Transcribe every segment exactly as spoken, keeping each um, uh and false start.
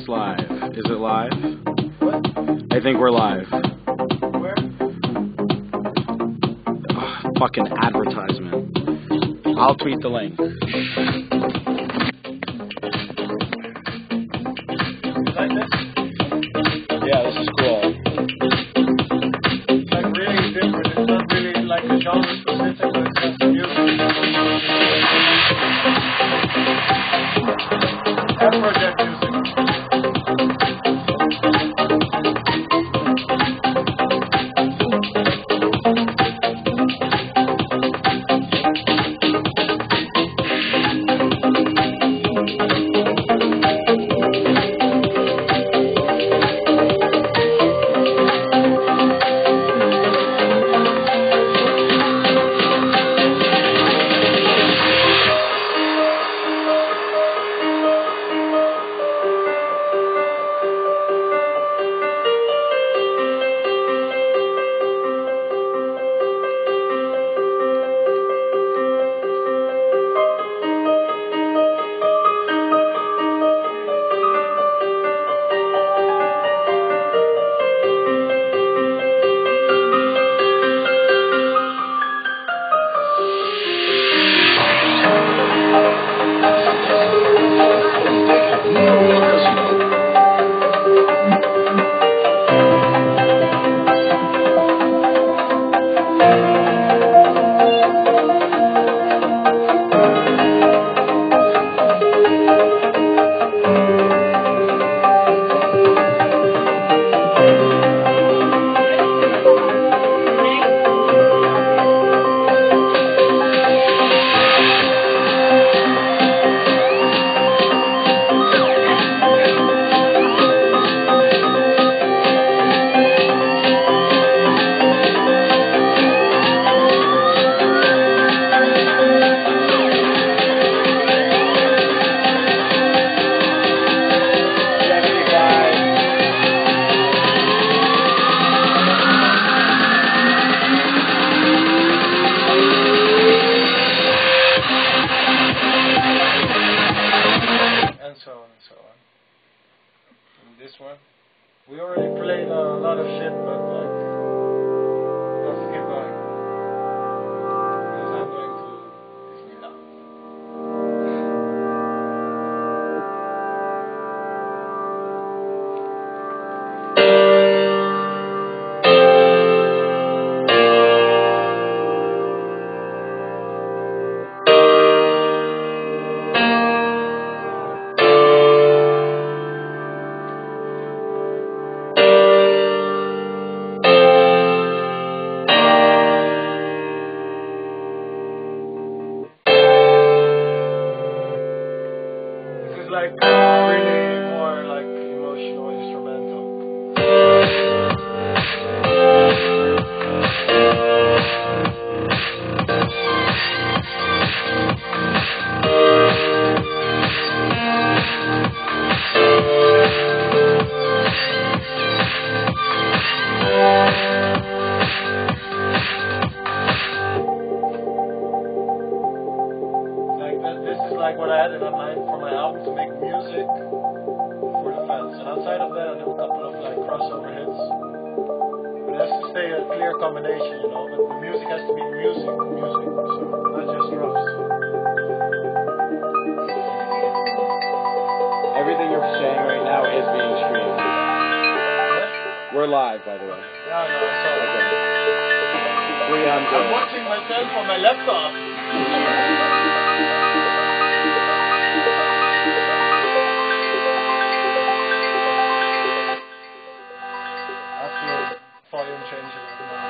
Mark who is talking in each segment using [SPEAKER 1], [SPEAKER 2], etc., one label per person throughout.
[SPEAKER 1] live. Is it live?
[SPEAKER 2] What?
[SPEAKER 1] I think we're live.
[SPEAKER 2] Where?
[SPEAKER 1] Ugh, fucking advertisement. I'll tweet the link.
[SPEAKER 2] You like this?
[SPEAKER 1] Yeah, this is cool.
[SPEAKER 2] It's like really different. It's not really like a genre specific, but it's just music. Afrojack music. This one. We already played uh, a lot of shit, but like, let's keep going. Because I'm going to Disneyland. Like really more like emotional instrumental. Like that, this is like what I had in my mind for my album, to make music for the fans. And outside of that, I have a couple of like crossover hits. But it has to stay a clear combination, you know. But the music has to be music, music, so not just drums.
[SPEAKER 1] Everything you're saying right now is being streamed.
[SPEAKER 2] Yeah?
[SPEAKER 1] We're live, by the way.
[SPEAKER 2] Yeah, no, I saw it.
[SPEAKER 1] Okay. Three on
[SPEAKER 2] I'm watching myself on my laptop. Volume changer.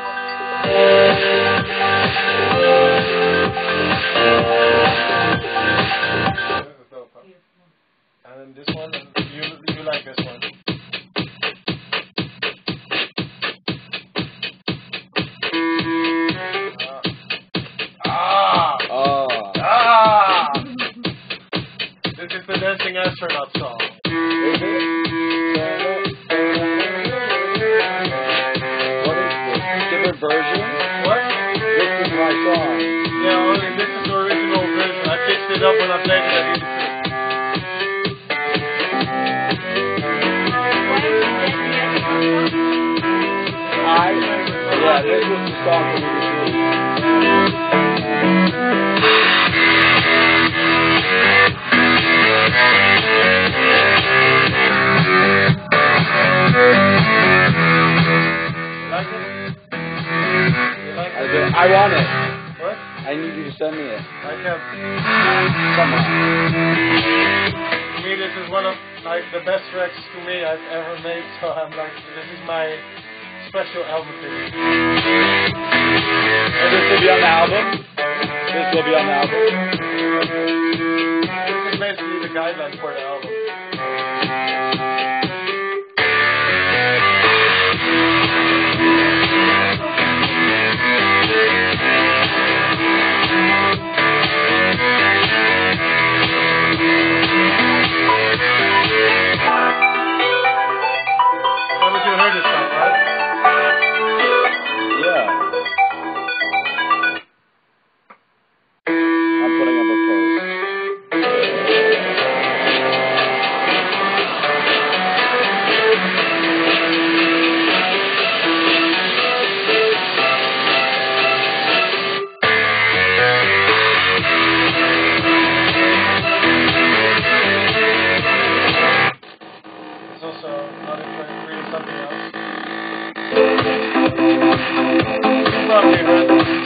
[SPEAKER 2] And this one, you you like this one? Ah, ah, ah! This is the Dancing Astronaut song.
[SPEAKER 1] Is it? Different version?
[SPEAKER 2] What?
[SPEAKER 1] This is my song.
[SPEAKER 2] Yeah, only this is the original version. I fixed it up when I played it at eighty-six.
[SPEAKER 3] Yeah, this was the song that we just
[SPEAKER 2] Like it? You like
[SPEAKER 3] I,
[SPEAKER 2] it?
[SPEAKER 3] do, I want it.
[SPEAKER 2] What?
[SPEAKER 3] I need you to send me it.
[SPEAKER 2] I can't.
[SPEAKER 3] Come on.
[SPEAKER 2] To me, this is one of like the best tracks to me I've ever made. So I'm like, this is my special album to me.
[SPEAKER 3] And this will be on the album? This will be on the album?
[SPEAKER 2] This is basically the guideline for the album. Haven't you heard this song, right?
[SPEAKER 3] Yeah. I'm putting up a post.
[SPEAKER 2] It's also not really something else. You probably heard this.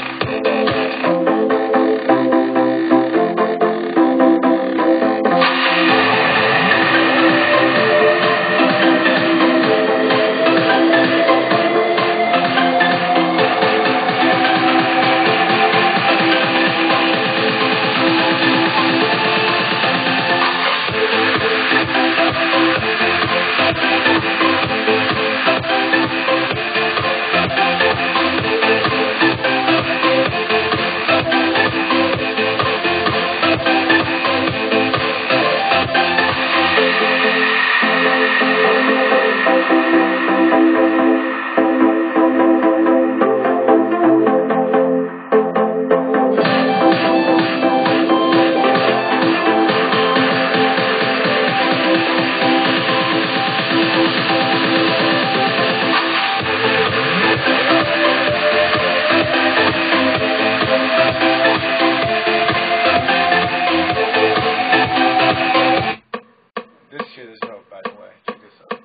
[SPEAKER 2] This shit is dope, by the way. Check this out.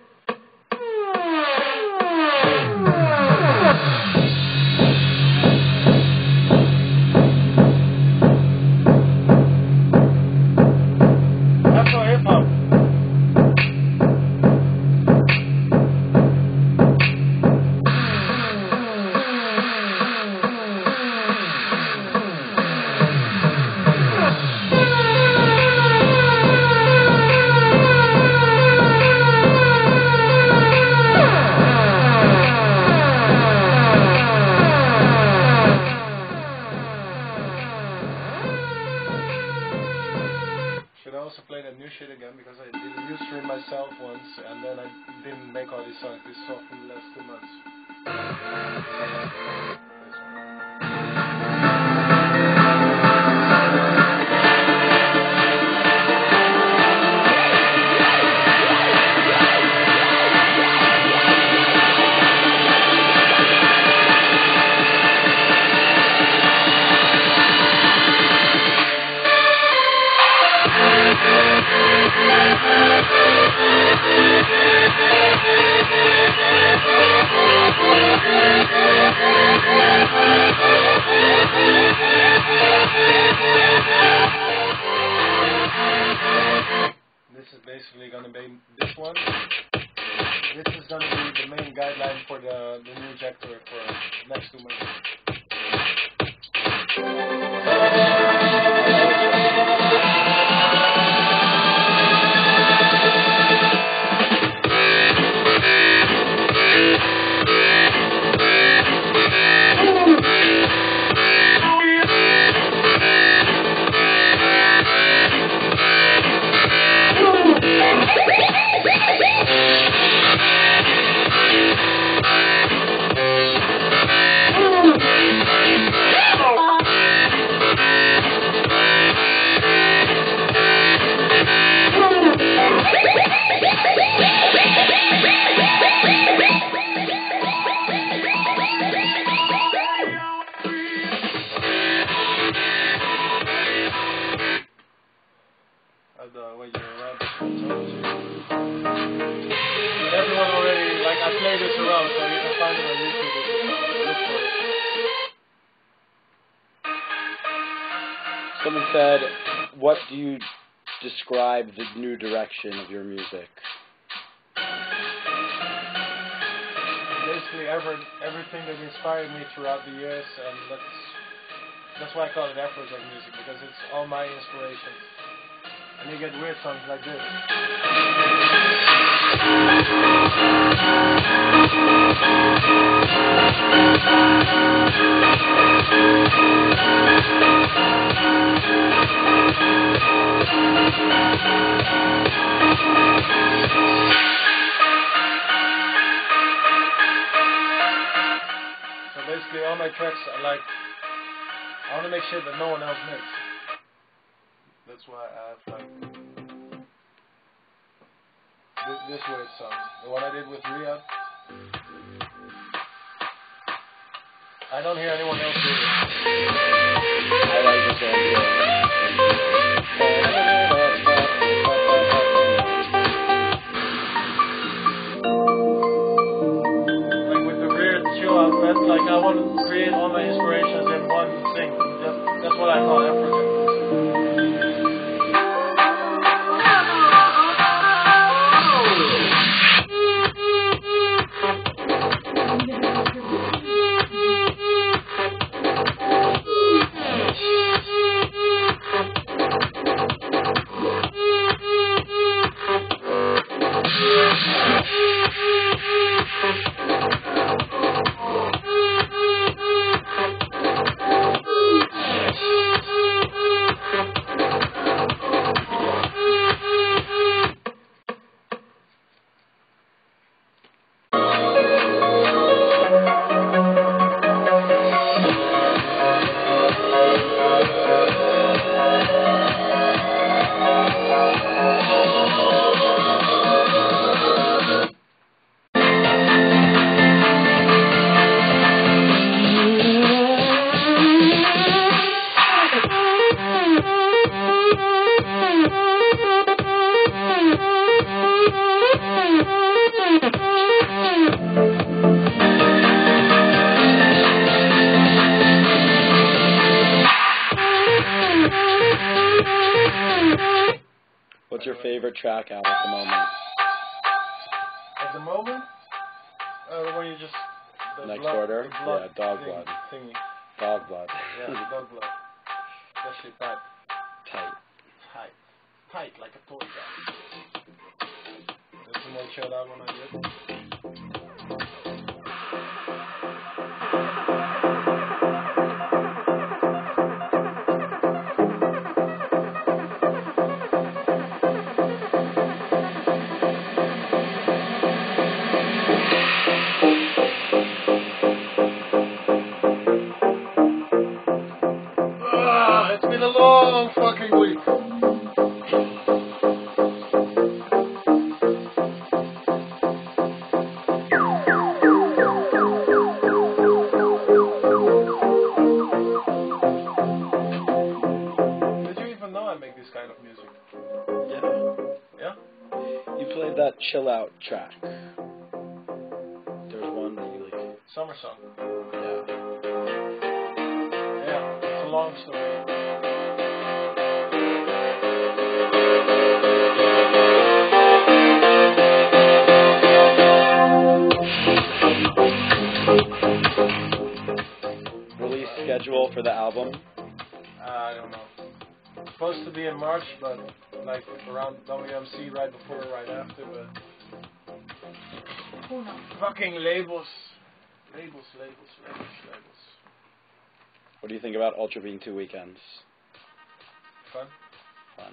[SPEAKER 2] Afro hip hop. Should I also play that new shit again, because I did a new stream myself once and then I didn't make all these songs. This song from the last two months. This one. This is basically gonna be this one. This is gonna be the main guideline for the, the new Jack tour for next two months.
[SPEAKER 3] Someone said, what do you describe the new direction of your music?
[SPEAKER 2] Basically, ever, everything that inspired me throughout the years, and that's that's why I call it Afrojack music, because it's all my inspiration. And you get weird songs like this. So basically, all my tracks are like, I want to make shit that no one else makes. That's why I have like this, this weird song. The one I did with Riyadh. I don't hear anyone else do it.
[SPEAKER 3] I like this one too.
[SPEAKER 2] Like with the weird chill out bed, like I want to create all my inspirations in one thing. That, that's what I call Afrojack.
[SPEAKER 3] What's your favorite track out at the moment?
[SPEAKER 2] At the moment, uh, the one you just the
[SPEAKER 3] Next
[SPEAKER 2] blood,
[SPEAKER 3] order?
[SPEAKER 2] the blood
[SPEAKER 3] Yeah, dog
[SPEAKER 2] thing,
[SPEAKER 3] blood.
[SPEAKER 2] Thingy.
[SPEAKER 3] Dog blood.
[SPEAKER 2] Yeah, dog blood. That shit tight.
[SPEAKER 3] Tight.
[SPEAKER 2] Tight. Tight like a toy gun. That's the more chilled out one I did. Ah, it's been a long fucking week. This kind of music.
[SPEAKER 3] Yeah.
[SPEAKER 2] Yeah?
[SPEAKER 3] You played that chill out track. There's one that you like.
[SPEAKER 2] Summer song.
[SPEAKER 3] Yeah.
[SPEAKER 2] Yeah, it's a long story.
[SPEAKER 3] Release schedule for the album?
[SPEAKER 2] Uh, I don't know. It's supposed to be in March, but like around W M C, right before or right after, but fucking labels. Labels, labels, labels, labels.
[SPEAKER 3] What do you think about Ultra being two weekends?
[SPEAKER 2] Fun?
[SPEAKER 3] Fun.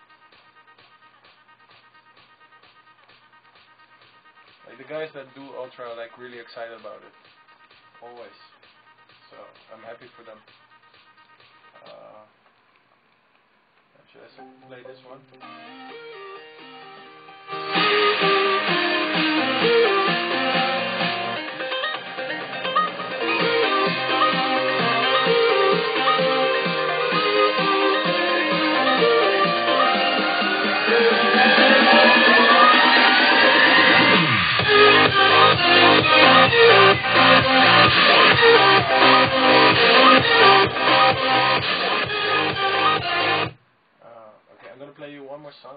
[SPEAKER 2] Like the guys that do Ultra are like really excited about it. Always. So I'm happy for them. Uh, should I play this one?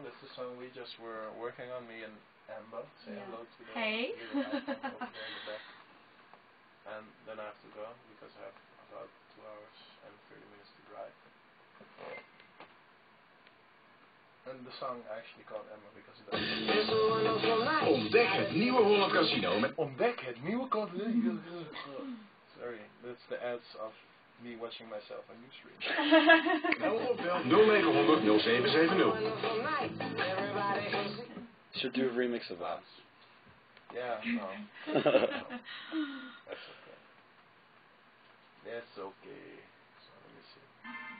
[SPEAKER 2] Astronaut. This is the song we just were working on, me and Amber. Say
[SPEAKER 4] yeah.
[SPEAKER 2] hello to the
[SPEAKER 4] Hey.
[SPEAKER 2] little iPhone over there in the back. And then I have to go because I have about two hours and thirty minutes to drive. And the song actually called Emma because it does.
[SPEAKER 5] Ontdek het nieuwe Holland Casino met...
[SPEAKER 2] Ontdek het nieuwe casino. Sorry, that's the ads of me watching myself on Ustream.
[SPEAKER 5] nul negen honderd nul zeven zeven nul.
[SPEAKER 3] Should do a remix of that.
[SPEAKER 2] Yeah, no. no. That's okay. That's okay. So let me see.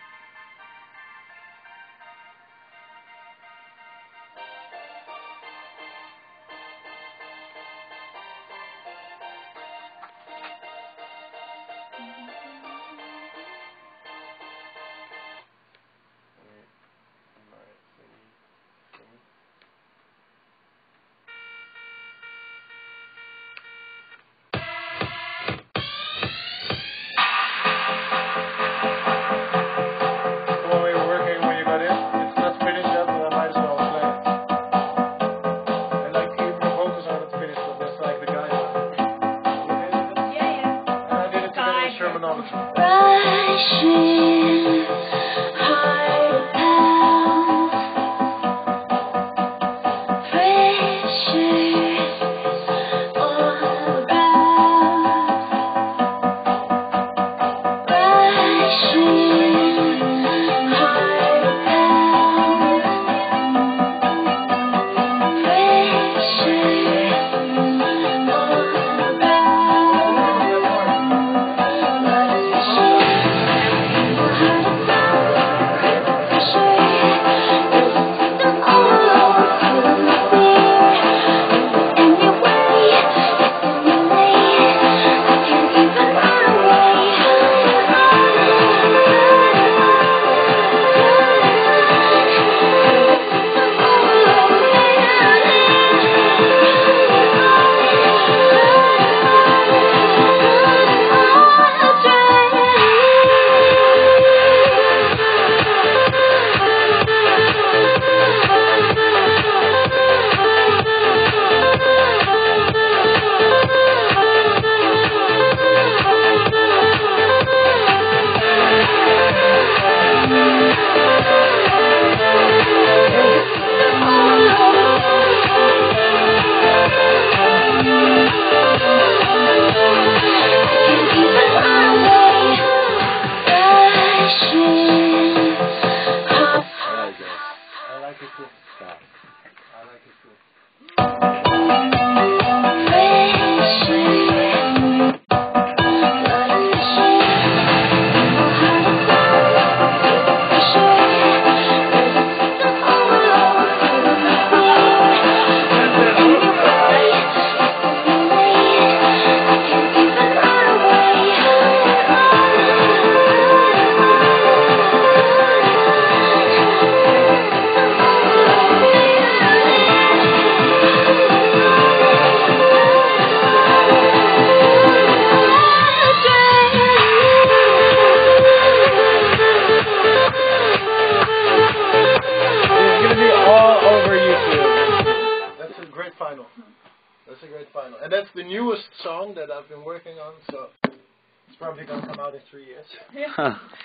[SPEAKER 2] That's a great final. And that's the newest song that I've been working on, so it's probably going to come out in three years.
[SPEAKER 4] Yeah.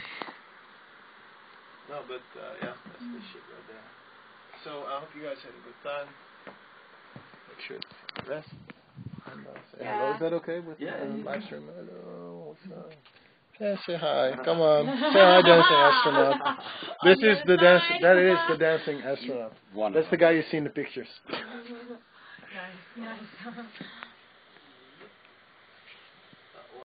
[SPEAKER 2] No, but uh, yeah, that's the shit right there. So I hope you guys had a good time. Make sure to rest. And, uh, say
[SPEAKER 4] Yeah.
[SPEAKER 2] hello. Is that okay with
[SPEAKER 3] Yeah.
[SPEAKER 2] uh, live stream? Hello. What's up? Yeah, say hi. Come on. Say hi, dancing astronaut. This is the dance. That is the dancing astronaut.
[SPEAKER 3] Wonderful.
[SPEAKER 2] That's the guy you see in the pictures.
[SPEAKER 4] Nice, nice.